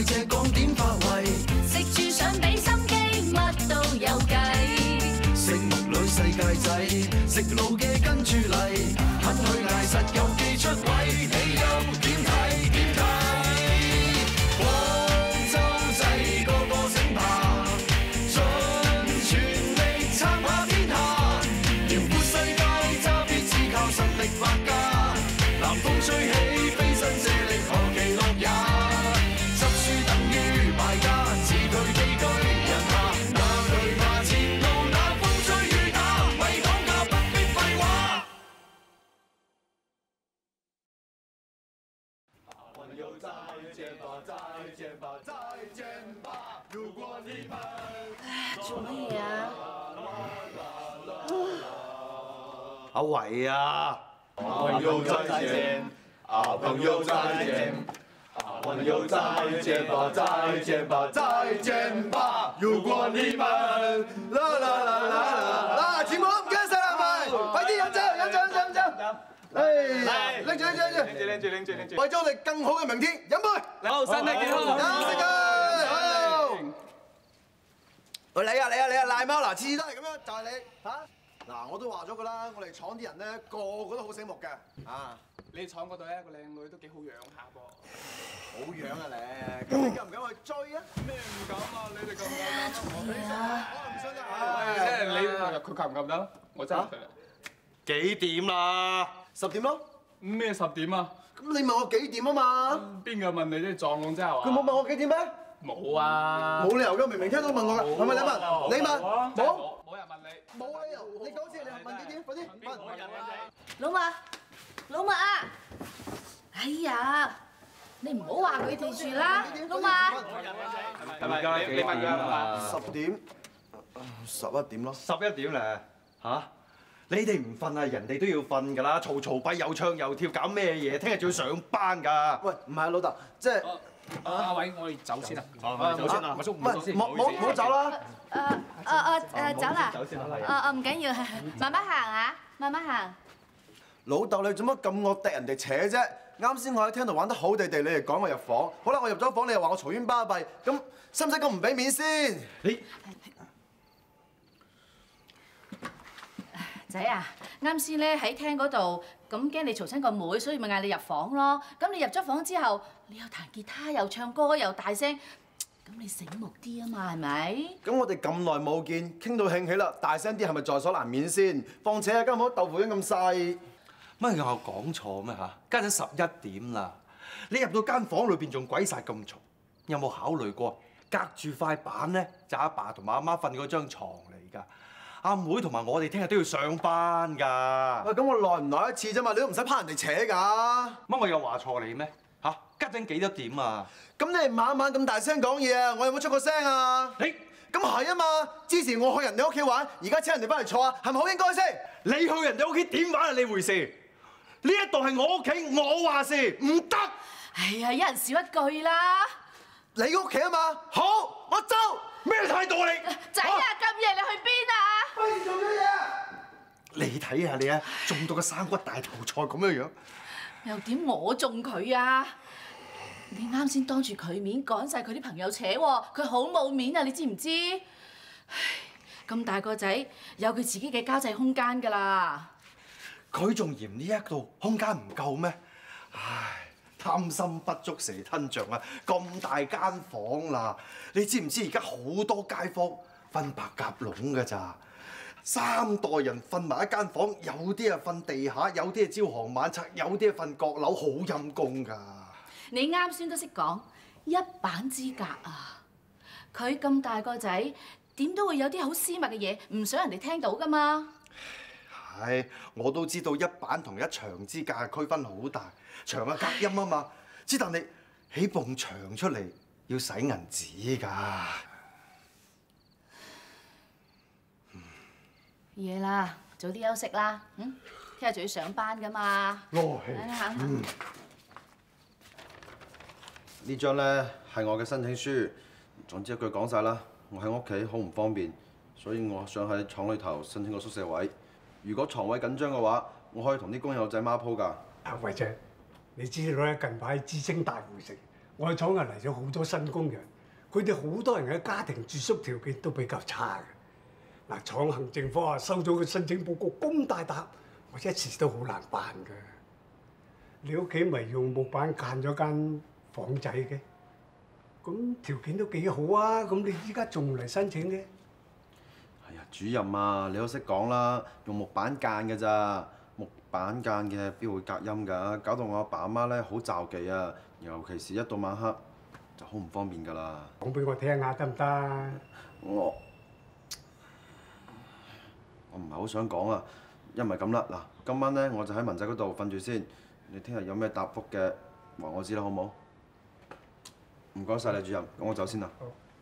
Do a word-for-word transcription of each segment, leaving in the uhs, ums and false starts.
隻講點發圍， 食住想俾心機，乜都有計。 醒目女世界仔，食腦嘅跟住嚟，肯去捱實有機出位，你又點睇？點睇？廣州仔個個醒爬，盡全力撐下天下，遼闊世界揸 fit 只靠實力發家，南風吹起飛身借力何其樂也，執輸等於敗家，自退寄居人下，哪懼怕前路那風吹雨打，咪講價不必廢話。朋友再見吧，再見吧，再見吧，如果你們做乜嘢啊？ 阿維啊！ 朋友再見，啊朋友再見，啊朋友再見吧，再見吧，再見吧。如果你們啦啦啦啦啦，全部都唔記得晒啦，咪快啲飲酒，飲酒，飲酒，飲酒。嚟，拎住，拎住，拎住，拎住，拎住，拎住。為咗我哋更好嘅明天，飲杯。 好，身體健康。 飲食啊！好。喂，你啊，你啊，你啊，賴貓嗱，次次都係咁樣，就係你嚇。嗱，我都話咗噶啦，我哋廠啲人咧個個都好醒目嘅，啊！ 你廠嗰度咧個靚女都幾好養下噃。 好樣啊你！咁你敢唔敢去追啊？ 咩唔敢啊？你哋敢唔敢？ 係啊！ 我唔信即啊！ 係你佢敢唔敢得？我真係幾點啦？ 十點咯。 咩十點啊？ 咁你問我幾點啊嘛？ 邊個問你啫？撞聾啫係嘛？ 佢冇問我幾點咩？ 冇啊！ 冇理由㗎，明明聽到問我㗎，係咪你問？你問？冇？ 冇人問你。 冇理由！你講先，你問幾點？快啲問！ 老麥，老麥啊！哎呀，你唔好話佢哋住啦，老麥。 係咪？你你問佢啊？ 十點，十一點咯。 十一點咧嚇？你哋唔瞓啊，人哋都要瞓㗎啦！嘈嘈閉又唱又跳，搞咩嘢？聽日仲要上班㗎。 喂，唔係啊，老豆，即係阿阿偉，我哋走先啊！ 走先啊！ 我叔唔係，唔好唔好唔好走啦！ 誒誒誒誒，走啦！ 走先啦，係誒誒，唔緊要，慢慢行啊，慢慢行。 老豆，你做乜咁惡敵人哋扯啫？啱先我喺廳度玩得好地地，你哋趕我入房，好啦，我入咗房，你又話我嘈冤巴閉，咁使唔使咁唔俾面先？ 你仔啊，啱先咧喺廳嗰度，咁驚你嘈親個妹，所以咪嗌你入房咯。咁你入咗房之後，你又彈吉他又唱歌又大聲，咁你醒目啲啊嘛，係咪？ 咁我哋咁耐冇見，傾到興起啦，大聲啲係咪在所難免先？況且啊，間房豆腐樣咁細， 乜有講錯咩嚇？家陣十一點啦，你入到間房裏邊仲鬼晒咁嘈，有冇考慮過隔住塊板咧就阿爸同埋阿媽瞓嗰張牀嚟㗎？阿妹同埋我哋聽日都要上班㗎。 喂，咁我耐唔耐一次啫嘛，你都唔使怕人哋扯㗎。 乜我有話錯你咩？嚇，家陣幾多點啊？ 咁你哋晚晚咁大聲講嘢啊，我有冇出過聲啊？ 你咁係啊嘛，之前我去人哋屋企玩，而家請人哋翻嚟坐啊，係咪好應該先？ 你去人哋屋企點玩係你回事？呢一度係我屋企，我話事，唔得。 哎呀，一人少一句啦。 你屋企啊嘛，好，我走。 咩態度啊你？ 仔啊，咁夜你去邊啊？ 不如做咗嘢。 你睇下你啊，中到個生骨大頭菜咁樣樣。 又點我中佢啊？你啱先當住佢面趕晒佢啲朋友扯喎，佢好冇面啊！你知唔知？唉，咁大個仔有佢自己嘅交際空間㗎啦。 佢仲嫌呢一度空間唔夠咩？唉，貪心不足蛇吞象啊！咁大間房啦，你知唔知而家好多街坊瞓白鴿籠㗎咋？三代人瞓埋一間房，有啲啊瞓地下，有啲啊朝行晚拆，有啲啊瞓閣樓，好陰功㗎。 你啱先都識講一板之隔啊！佢咁大個仔，點都會有啲好私密嘅嘢，唔想人哋聽到㗎嘛。 係，我都知道一板同一牆之隔區分好大，牆啊隔音啊嘛。之但你起埲牆出嚟要使銀紙㗎。 夜啦，早啲休息啦。嗯，聽日仲要上班㗎嘛。 哦， 嚟啦嚇。 嗯。呢張咧係我嘅申請書，總之一句講晒啦。我喺屋企好唔方便，所以我想喺廠裏頭申請個宿舍位。如果床位緊張嘅話，我可以同啲工友仔孖鋪㗎。 阿偉仔，你知道咧近排知青大會城， 我哋廠又嚟咗好多新工人，佢哋好多人嘅家庭住宿條件都比較差嘅。嗱，廠行政科啊收咗個申請報告咁大沓，我一時都好難辦㗎。你屋企咪用木板間咗間房仔嘅，咁條件都幾好啊！咁你依家仲嚟申請嘅？ 係啊，主任啊，你都識講啦，用木板間嘅咋，木板間嘅邊會隔音㗎？搞到我阿爸阿媽咧好罩忌啊，尤其是一到晚黑就好唔方便㗎啦。 講俾我聽下得唔得？ 我我唔係好想講啊，因為咁啦，嗱，今晚咧我就喺文仔嗰度瞓住先。你聽日有咩答覆嘅話我知啦，好唔好？唔該晒你，主任，咁我走先啦。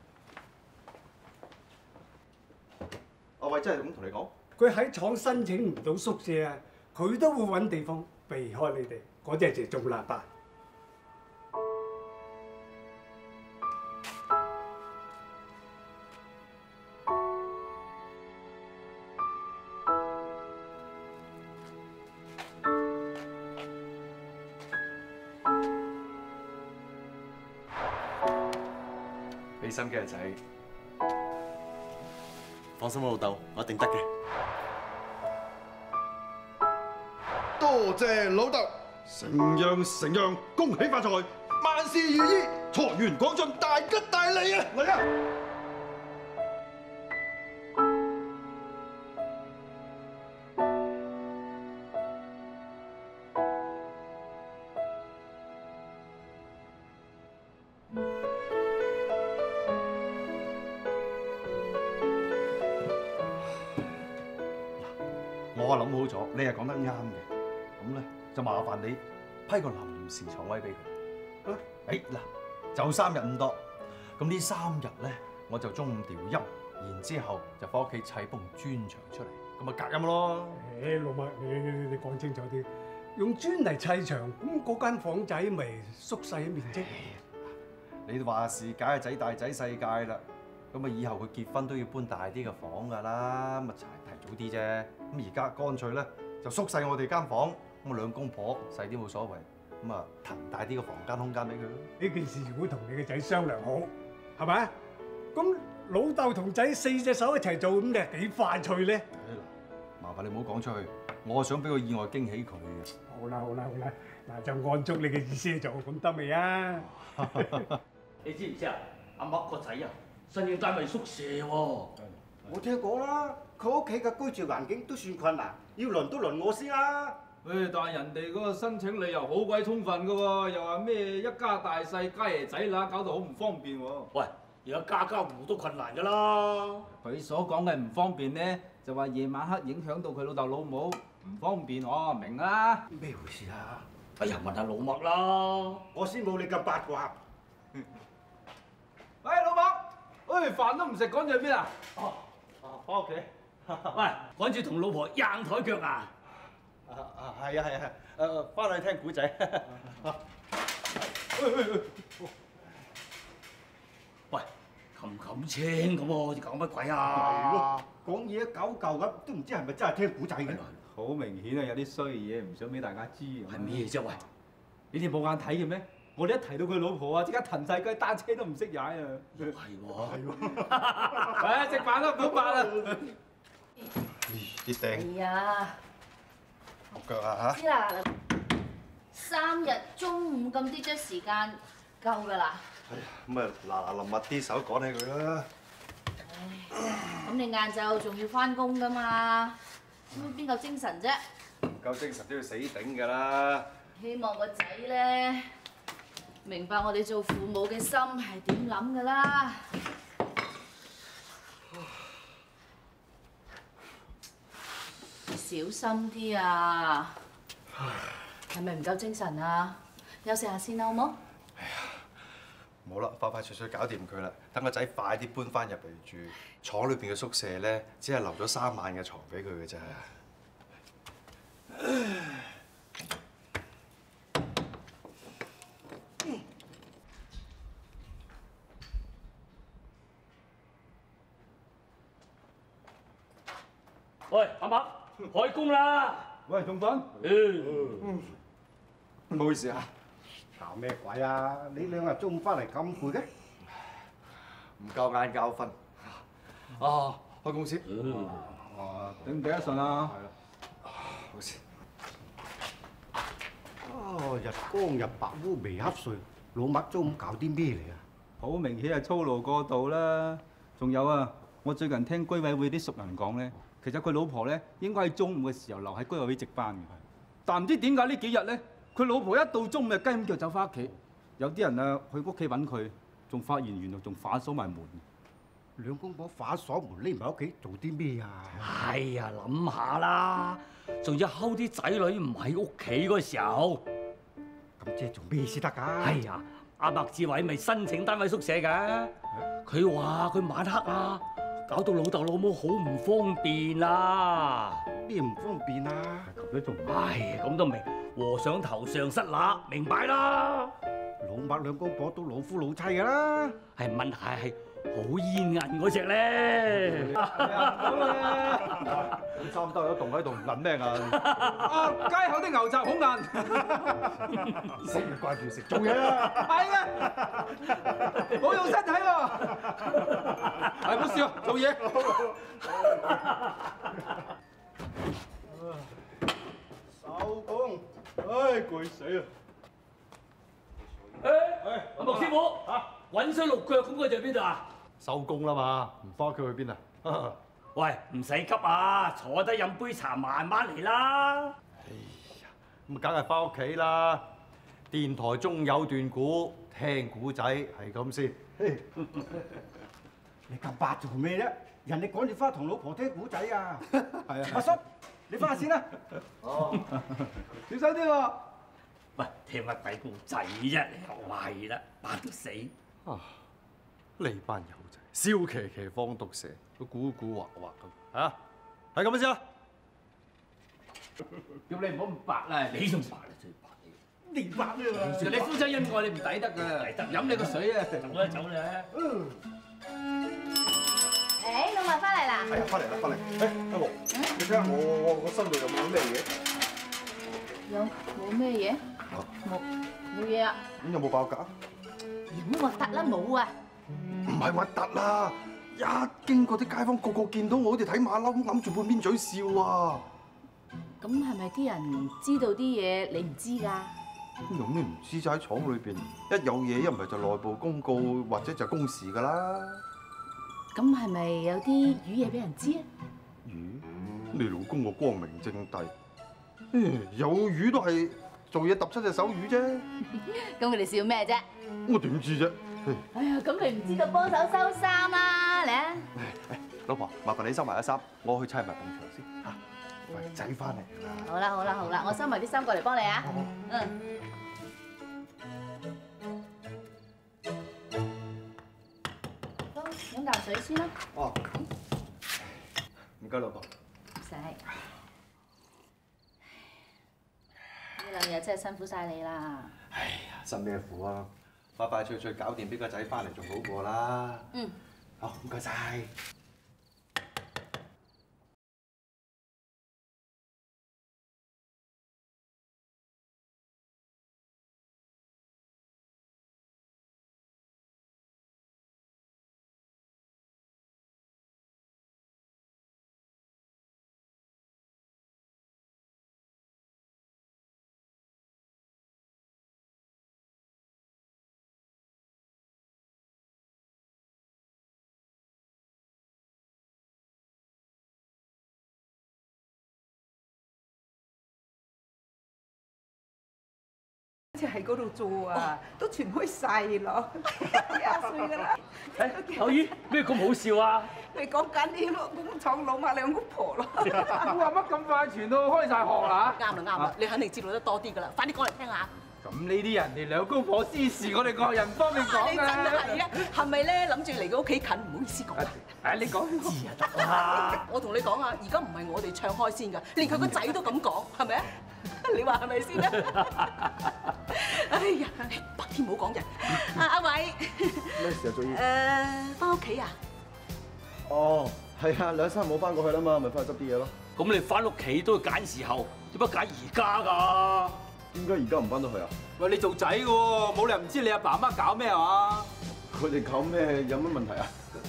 阿偉真係咁同你講？ 佢喺廠申請唔到宿舍啊，佢都會揾地方避開你哋，嗰隻就仲難辦。 俾心機啊，仔！放心啦，老豆，我一定得嘅。 多謝老豆，承讓承讓，恭喜發財，萬事如意，財源廣進，大吉大利啊！嚟啊！ 我諗好咗，你係講得啱嘅，咁咧就麻煩你批個臨時床位俾佢。啊，誒嗱，就三日咁多，咁呢三日咧我就中午調音，然之後就翻屋企砌埲磚牆出嚟，咁咪隔音咯。 誒，老麥，你你你講清楚啲，用磚嚟砌牆，咁嗰間房仔咪縮細咗面積。 你話事梗係仔大仔世界啦，咁啊以後佢結婚都要搬大啲嘅房㗎啦，咁啊提早啲啫。咁而家乾脆咧就縮細我哋間房，咁啊兩公婆細啲冇所謂，咁啊騰大啲嘅房間空間俾佢咯。 呢件事如果同你嘅仔商量好，係咪啊？咁老豆同仔四隻手一齊做，咁你係幾快脆咧？ 嗱，麻煩你唔好講出去，我想俾個意外驚喜佢嘅。 好啦好啦好啦，嗱就按足你嘅意思去做，咁得未啊？ 你知唔知啊？阿麥個仔啊，申請單位宿舍喎。 我聽講啦，佢屋企嘅居住環境都算困難，要輪都輪我先啦。 誒，但係人哋嗰個申請理由好鬼充分㗎喎，又話咩一家大細家爺仔乸，搞到好唔方便喎。 喂，而家家家戶戶都困難㗎啦。 佢所講嘅唔方便咧，就話夜晚黑影響到佢老豆老母，唔方便我明啦。 咩回事啊？ 哎呀，問下老麥啦。 我先冇你咁八卦。 喂，老麥，誒飯都唔食，趕住去邊啊？ 哦，啊，翻屋企。喂，趕住同老婆硬台腳啊！ 啊啊係啊係啊，誒翻去聽古仔。 喂，冚冚青咁喎，你搞乜鬼係啊？ 咯，講嘢一舊舊咁，都唔知係咪真係聽古仔嘅。 好明顯啊，有啲衰嘢唔想俾大家知。 係咩啫？喂， 你哋冇眼睇嘅咩？我哋一提到佢老婆啊，即刻騰晒雞，單車都唔識踩啊！ 係喎，係喎。 誒，食飯啦，唔好扮啦。 啲釘係啊， 落腳啊知啦，三日中午咁啲張時間夠㗎啦。 嚇！咁啊嗱嗱臨密啲手趕起佢啦。 咁你晏晝仲要翻工㗎嘛？咁邊夠精神啫？ 唔夠精神都要死頂㗎啦。 希望個仔咧明白我哋做父母嘅心係點諗㗎啦。小心啲啊！係咪唔夠精神啊？休息下先啦，好冇？ 冇啦，快快脆脆搞掂佢啦，等個仔快啲搬翻入嚟住。廠裏邊嘅宿舍咧，只係留咗三晚嘅床俾佢嘅咋。 喂，阿麥，開工啦！ 喂，仲瞓？ 嗯， 唔好意思啊，搞鬧咩鬼啊？你兩日中午翻嚟咁攰嘅？ 唔夠眼教訓。啊，開公司。 啊，頂唔頂得順啊？ 係啦。好事。 哦，日光日白烏眉瞌睡，老麥中午搞啲咩嚟啊？ 好明顯係操勞過度啦。仲有啊，我最近聽居委會啲熟人講咧，其實佢老婆咧應該喺中午嘅時候留喺居委會值班嘅，但唔知點解呢幾日咧，佢老婆一到中午就雞咁腳走翻屋企。有啲人啊去屋企揾佢，仲發現原來仲反鎖埋門。 兩公婆反鎖門匿埋屋企做啲咩啊？ 哎呀，諗下啦，仲要睺啲仔女唔喺屋企嗰時候。 咁即係做咩先得㗎？ 哎呀，阿麥志偉咪申請單位宿舍㗎。佢話佢晚黑啊，搞到老豆老母好唔方便啊。 咩唔方便啊？ 咁都仲唉，咁都明，和尚頭上失乸，明白啦。 老麥兩公婆都老夫老妻㗎啦。 係問題係好煙韌嗰只咧。 咁三兜有洞喺度，撚咩啊？ 啊，街口啲牛雜好硬。 食完掛住食，做嘢啦。 係啊，冇用身體喎。係冇事啊，做嘢。 收工，唉，攰死啊！ 誒，阿麥師傅嚇，揾水落腳咁嘅就喺邊度啊？ 收工啦嘛，唔翻屋企去邊啊？ 喂，唔使急啊，坐低飲杯茶，慢慢嚟啦。 哎呀，咁梗係翻屋企啦。電台中有段古，聽古仔係咁先。 你咁白做咩啫？人哋趕住翻同老婆聽古仔啊！ 係啊， 阿叔，你翻下先啦。 哦， 小心啲喎。 喂，聽乜鬼故仔啫？你又係啦，扮到死。 啊，呢班友仔笑騎騎放毒蛇，都古古惑惑咁，嚇係咁先啦。 叫你唔好咁白啦， 你仲白啦，最白你。 你白咩嘛？ 你夫妻恩愛，你唔抵得㗎， 抵得飲你個水啊！ 走啦走啦。 誒，老麥翻嚟啦！ 係啊，翻嚟啦，翻嚟。誒，阿毛，你睇下我我我身度有冇咩嘢？ 有冇咩嘢？冇冇嘢啊？ 咁有冇爆格？ 唔好核突啦，冇啊！ 唔係核突啦，一經過啲街坊個個見到我，好似睇馬騮咁揞住半邊嘴笑啊！ 咁係咪啲人知道啲嘢你唔知㗎？ 咁有咩唔知啫？喺廠裏邊，一有嘢一唔係就內部公告，或者就公事㗎啦。 咁係咪有啲魚嘢俾人知啊？ 魚？你老公個光明正大，有魚都係做嘢揼出隻手魚啫。 咁佢哋笑咩啫？ 我點知啫？ 哎呀，咁你唔知就幫手收衫啦，嚟啊！ 老婆，麻煩你收埋啲衫，我去砌埋埲牆先嚇。喂，仔翻嚟啦！ 好啦好啦好啦，我收埋啲衫過嚟幫你啊。嗯。好，飲啖水先啦。 哦。唔該，老婆。 唔使。呢兩日真係辛苦晒你啦。 哎呀，辛咩苦啊！快快脆脆搞掂，俾個仔翻嚟仲好過啦。 嗯。 好，唔該晒。 即係喺嗰度做啊，都傳開晒咯，廿歲㗎啦。 誒，口姨咩咁好笑啊？ 你講緊啲工廠老麥兩公婆咯。 哇！乜咁快傳到開晒學啦？ 啱啦啱啦，你肯定知道得多啲㗎啦，快啲講嚟聽下。 咁呢啲人哋兩公婆私事，我哋各人方面講你真係啊，係咪咧諗住嚟個屋企近，唔好意思講啊？ 誒，你講知啊得啦。 我同你講啊，而家唔係我哋唱開先㗎，連佢個仔都咁講，係咪啊？你話係咪先咧？哎呀，白天唔好講人。阿阿偉， 咩事啊，祖姨？ 誒，翻屋企啊？ 哦，係啊，兩三日冇翻過去啦嘛，咪翻去執啲嘢咯。 咁你翻屋企都要揀時候，點解揀而家㗎？ 點解而家唔翻到去啊？ 喂，你做仔嘅喎，冇理由唔知你阿爸阿媽搞咩啊？ 佢哋搞咩？有乜問題啊？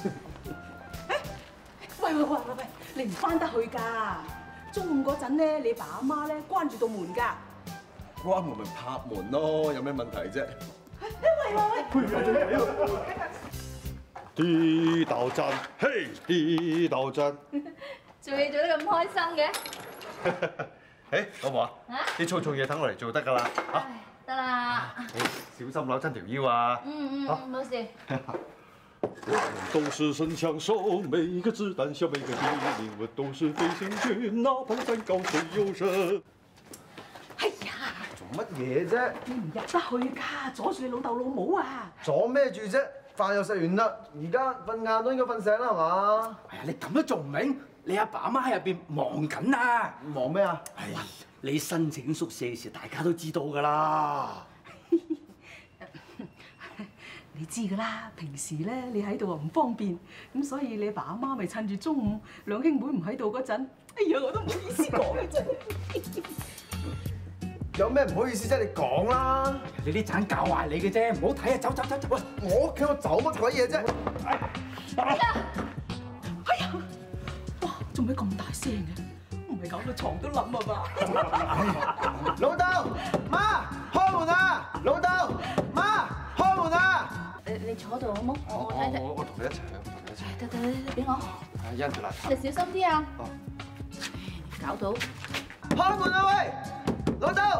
喂喂喂喂喂，你唔翻得去㗎！中午嗰陣咧，你爸阿媽咧關住道門㗎。 關門咪拍門咯，有咩問題啫？ 喂喂喂！ 地道戰，嘿，地道戰。 做嘢做得咁開心嘅？ 誒，老婆啊， 啊？ 啲粗重嘢等我嚟做得㗎啦，嚇！ 唉，得啦。 你小心扭親條腰啊！ 嗯嗯，冇事。 都是神槍手，每個子彈像每個叮嚀，我都是飛行員，哪怕山高水又深。 哎呀， 做乜嘢啫？ 你唔入得去㗎，阻住你老豆老母啊！ 阻咩住啫？飯又食完啦，而家瞓晏都應該瞓醒啦，係嘛？ 哎呀，你咁都仲唔明？你阿爸阿媽喺入邊忙緊啊！ 忙咩啊？ 係你申請宿舍嘅事，大家都知道㗎啦。 你知㗎啦，平時咧你喺度啊唔方便，咁所以你爸阿媽咪趁住中午兩兄妹唔喺度嗰陣，哎呀我都唔好意思講嘅啫。 有咩唔好意思啫？你講啦！ 你啲盞教壞你嘅啫，唔好睇啊！走走走走！喂， 我屋企我走乜鬼嘢啫？ 哎呀！哎呀！哇！做咩咁大聲嘅？唔係搞到床都冧啊嘛！ 老豆，媽，開門啊！老豆，媽，開門啊！ 誒，你坐度好冇？我我睇睇。 我我同你一齊去，同你一齊。 得得得，俾我。 係因住邋遢。 你小心啲啊！ 哦。 搞到。 開門啊喂！老豆。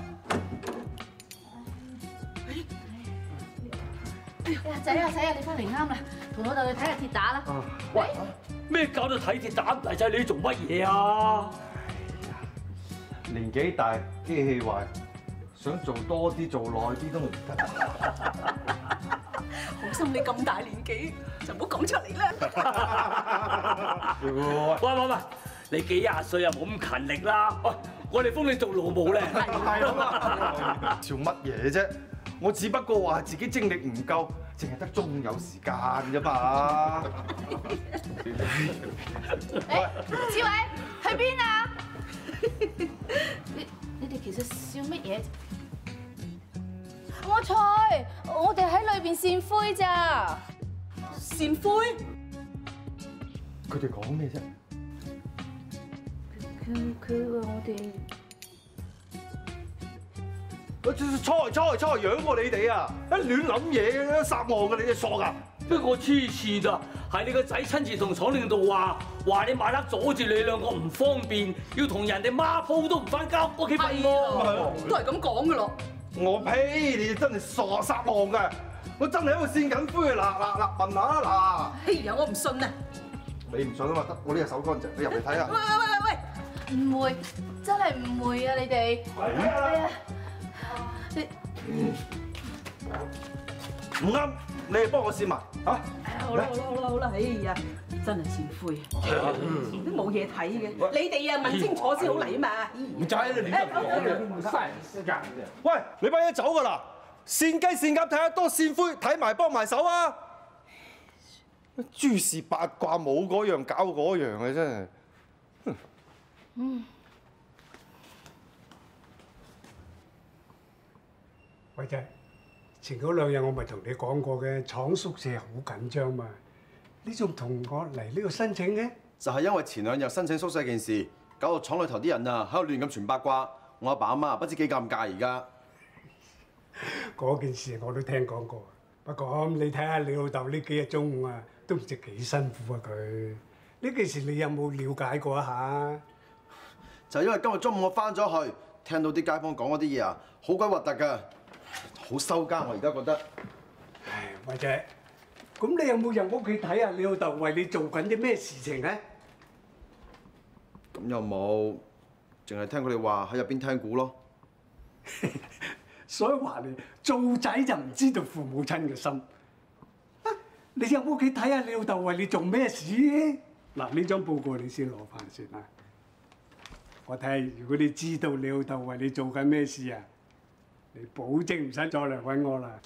哎呀，仔啊仔啊，你翻嚟啱啦，同老豆去睇下鐵打啦。 喂，咩搞到睇鐵打？大仔你做乜嘢啊？ 年紀大，機器壞，想做多啲、做耐啲都唔得。 好心你咁大年紀，就唔好講出嚟啦。 喂喂喂，你幾廿歲啊，冇咁勤力啦。喂，我哋封你做老母咧。 係啊，笑乜嘢啫？我只不過話自己精力唔夠，淨係得中午有時間啫嘛。 誒，志偉去邊啊？你你哋其實笑乜嘢？我菜，我哋喺裏邊扇灰咋？ 扇灰？ 佢哋講咩啫？ 佢佢話我哋。 錯錯錯，養過你哋啊！一亂諗嘢，撒網嘅你哋傻㗎！ 不過黐線咋，係你個仔親自同廠領導話，話你晚黑阻住你兩個唔方便，要同人哋孖鋪都唔翻家屋企瞓喎。 都係咁講㗎咯。 我呸！你哋真係傻撒網㗎！我真係喺度扇緊灰啊！嗱嗱嗱，問下啦嗱。 哎呀，我唔信啊！ 你唔信啊嘛？得，我呢隻手乾淨，你入嚟睇下。 喂喂喂喂喂！ 唔會，真係唔會啊！你哋係啊，你唔啱，你哋幫我扇埋嚇。 好啦好啦好啦好啦，哎呀，真係扇灰，都冇嘢睇嘅。你哋啊問清楚先好嚟啊嘛。 唔制你亂咁講嘅，嘥人時間嘅。 喂，你班嘢走㗎啦！扇雞扇鴨睇得多，扇灰睇埋幫埋手啊！諸事八卦冇嗰樣搞嗰樣嘅真係。 嗯。 偉仔，前嗰兩日我咪同你講過嘅，廠宿舍好緊張嘛，你仲同我嚟呢度申請嘅？ 就係因為前兩日申請宿舍件事，搞到廠裏頭啲人啊喺度亂咁傳八卦，我阿爸阿媽不知幾尷尬而家。 嗰件事我都聽講過，不過你睇下你老豆呢幾日中午啊，都唔知幾辛苦啊佢。呢件事你有冇了解過一下？ 就係因為今日中午我翻咗去，聽到啲街坊講嗰啲嘢啊，好鬼核突㗎，好收家我而家覺得。 唉，偉仔，咁你有冇入屋企睇下你老豆為你做緊啲咩事情咧？ 咁又冇，淨係聽佢哋話喺入邊聽估咯。 所以話你做仔就唔知道父母親嘅心。啊，你入屋企睇下你老豆為你做咩事？嗱，呢張報告你先攞翻先啦。我睇下，如果你知道你老豆為你做緊咩事啊，你保證唔使再嚟揾我啦。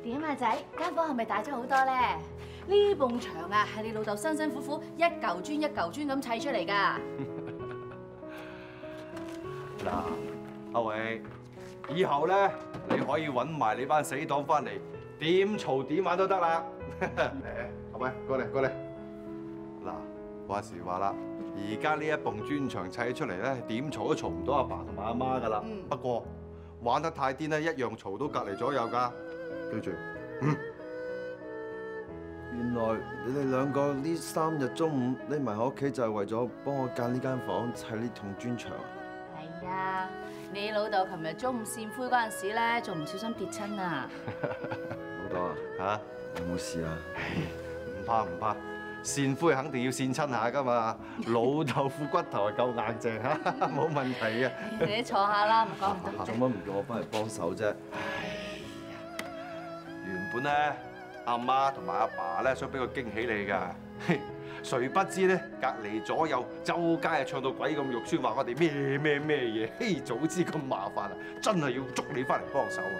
點啊仔，間房係咪大咗好多咧？呢埲牆啊，係你老豆辛辛苦苦一嚿磚一嚿磚咁砌出嚟㗎。 嗱，阿偉，以後咧你可以揾埋你班死黨翻嚟，點嘈點玩都得啦。誒，阿偉，過嚟過嚟。嗱，話時話啦，而家呢一埲磚牆砌出嚟咧，點嘈都嘈唔到阿爸同埋阿媽㗎啦。 嗯不過玩得太癲咧，一樣嘈到隔離左右㗎。記住，嗯。 原來你哋兩個呢三日中午匿埋喺屋企就係為咗幫我間呢間房砌呢棟磚牆。 係啊，你老豆琴日中午扇灰嗰陣時咧，仲唔小心跌親啊！ 老豆啊， 嚇， 有冇事啊？ 唔怕唔怕，扇灰肯定要扇親下㗎嘛。老豆副骨頭係夠硬淨嚇，冇問題嘅。 你坐下啦，唔講咁多。 做乜唔叫我翻嚟幫手啫？ 原本咧，阿媽同埋阿爸咧想俾個驚喜你㗎，誰不知咧隔離左右周街啊唱到鬼咁肉酸，話我哋咩咩咩嘢，嘿早知咁麻煩啊，真係要捉你翻嚟幫手啊！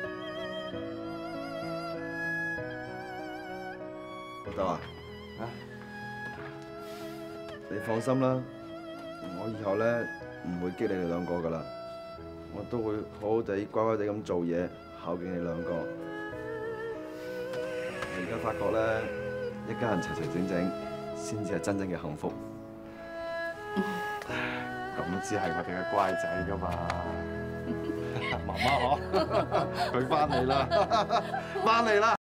老豆啊，啊，你放心啦，我以後咧唔會激你哋兩個㗎啦，我都會好好地乖乖地咁做嘢，孝敬你兩個。我而家發覺咧，一家人齊齊整整，先至係真正嘅幸福。 咁只係我哋嘅乖仔㗎嘛，媽媽嗬，佢翻嚟啦，翻嚟啦！